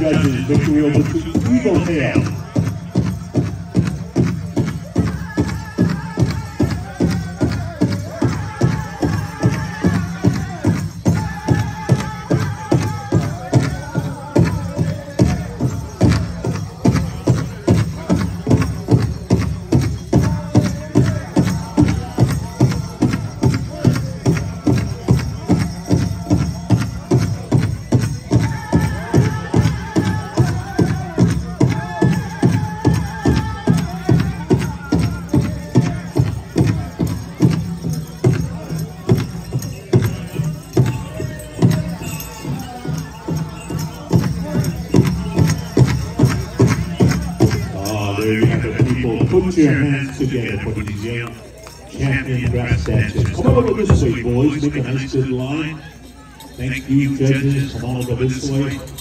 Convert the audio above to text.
judges, victory over to Eagle Tail. There you have it, people. Put your hands together for these young champion dress dancers. Come on over this way, boys. Make a nice good line. Thank you, judges. Come on over this way.